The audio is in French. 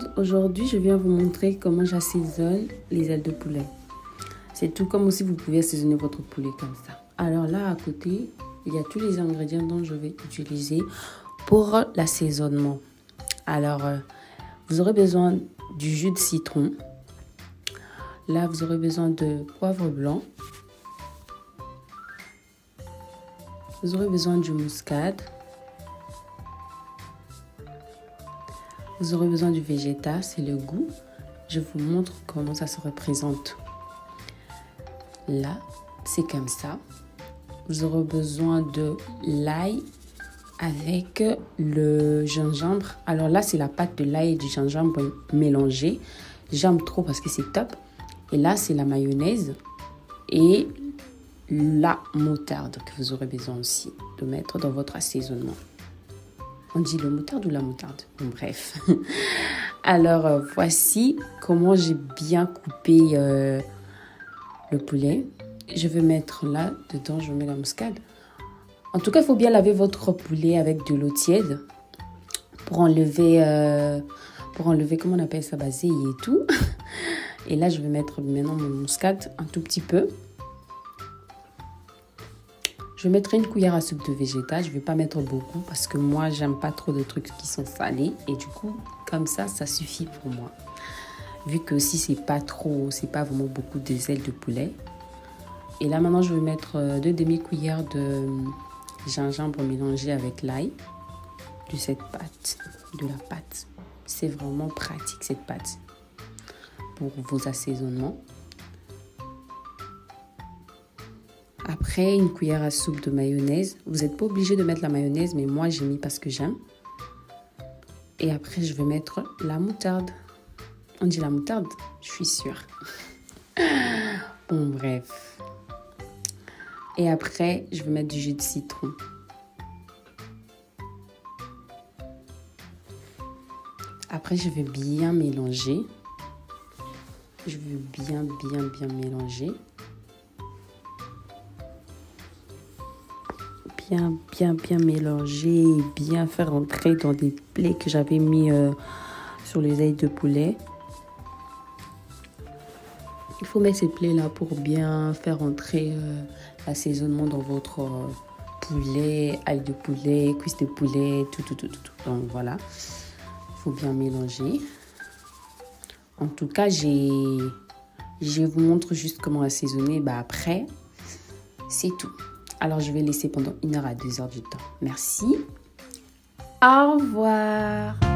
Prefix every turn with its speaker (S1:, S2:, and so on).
S1: Aujourd'hui, je viens vous montrer comment j'assaisonne les ailes de poulet. C'est tout comme aussi vous pouvez assaisonner votre poulet comme ça. Alors là, à côté, il y a tous les ingrédients dont je vais utiliser pour l'assaisonnement. Alors, vous aurez besoin du jus de citron. Là, vous aurez besoin de poivre blanc. Vous aurez besoin du muscade. Vous aurez besoin du végétal, c'est le goût. Je vous montre comment ça se représente. Là, c'est comme ça. Vous aurez besoin de l'ail avec le gingembre. Alors là, c'est la pâte de l'ail et du gingembre mélangée. J'aime trop parce que c'est top. Et là, c'est la mayonnaise et la moutarde que vous aurez besoin aussi de mettre dans votre assaisonnement. On dit le moutarde ou la moutarde? Bon, bref. Alors, voici comment j'ai bien coupé le poulet. Je vais mettre là, dedans, je mets la muscade. En tout cas, il faut bien laver votre poulet avec de l'eau tiède pour enlever, comment on appelle ça, baser et tout. Et là, je vais mettre maintenant mon muscade un tout petit peu. Je mettrai une cuillère à soupe de végétal. Je ne vais pas mettre beaucoup parce que moi, j'aime pas trop de trucs qui sont salés. Et du coup, comme ça suffit pour moi. Vu que si c'est pas vraiment beaucoup des ailes de poulet. Et là, maintenant, je vais mettre 2 demi-cuillères de gingembre mélangé avec l'ail. De la pâte. C'est vraiment pratique, cette pâte, pour vos assaisonnements. Après, une cuillère à soupe de mayonnaise. Vous n'êtes pas obligé de mettre la mayonnaise, mais moi, j'ai mis parce que j'aime. Et après, je vais mettre la moutarde. On dit la moutarde? Je suis sûre. Bon, bref. Et après, je vais mettre du jus de citron. Après, je vais bien mélanger. Je vais bien mélanger. Bien mélanger et bien faire entrer dans des plats que j'avais mis sur les ailes de poulet. Il faut mettre ces plats là pour bien faire entrer l'assaisonnement dans votre poulet, ailes de poulet, cuisses de poulet, tout. Donc voilà, il faut bien mélanger. En tout cas, je vous montre juste comment assaisonner. Après, c'est tout. Alors, je vais laisser pendant 1 heure à 2 heures du temps. Merci. Au revoir.